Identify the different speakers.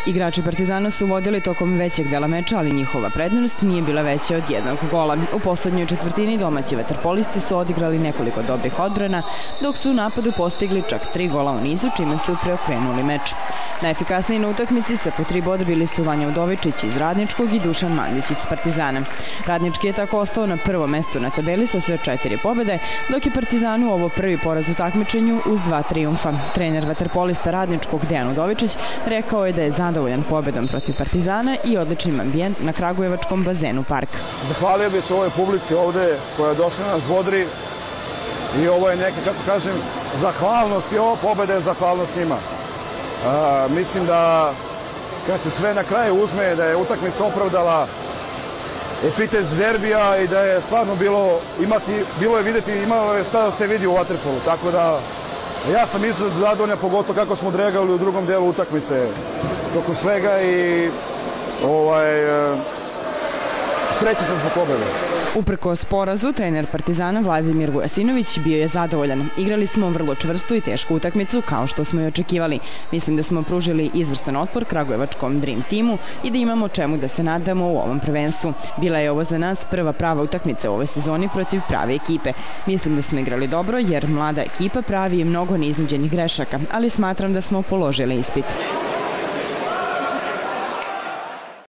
Speaker 1: Igrači Partizana su vodili tokom većeg dela meča, ali njihova prednost nije bila veća od jednog gola. U poslednjoj četvrtini domaći vaterpolisti su odigrali nekoliko dobrih odbrana, dok su u napadu postigli čak 3 gola u nizu, čime su preokrenuli meč. Najefikasniji na utakmici sa po 3 boda bili su Vanja Udovičić iz Radničkog i Dušan Mandić iz Partizana. Radnički je tako ostao na prvom mestu na tabeli sa sve 4 pobede, dok je Partizanu ovo prvi poraz u takmičenju uz 2 trijumfa. Trener vaterpolista Radničkog Dejan Udovičić rekao je da je zadovoljan pobedom protiv Partizana i odličnim ambijent na kragujevačkom bazenu Park.
Speaker 2: Zahvalio bih se ovoj publici ovde koja je došla nas bodri i ovo je neka, kako kažem, zahvalnost i ova pobeda je zahvalnost njima. Mislim da kad se sve na kraju uzme da je utakmica opravdala epitet derbija i da je stvarno bilo je videti, imalo je šta da se vidi u vaterpolu, tako da ja sam izuzetno zadovoljan, pogotovo kako smo odreagovali u drugom delu utakmice tokom svega i srećan sam zbog pobede.
Speaker 1: Uprkos porazu, trener Partizana Vladimir Vujasinović bio je zadovoljan. Igrali smo vrlo čvrstu i tešku utakmicu, kao što smo i očekivali. Mislim da smo pružili izvrstan otpor kragujevačkom Dream timu i da imamo čemu da se nadamo u ovom prvenstvu. Bila je ovo za nas prva prava utakmica u ovoj sezoni protiv prave ekipe. Mislim da smo igrali dobro jer mlada ekipa pravi mnogo neiznuđenih grešaka, ali smatram da smo položili ispit.